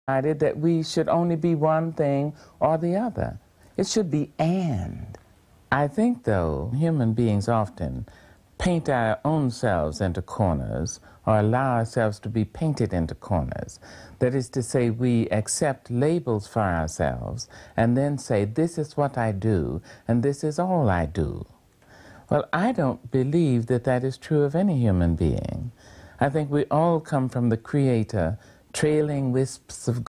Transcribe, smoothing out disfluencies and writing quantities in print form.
that we should only be one thing or the other. It should be and. I think, though, human beings often paint our own selves into corners or allow ourselves to be painted into corners. That is to say, we accept labels for ourselves and then say, this is what I do and this is all I do. Well, I don't believe that that is true of any human being. I think we all come from the Creator, trailing wisps of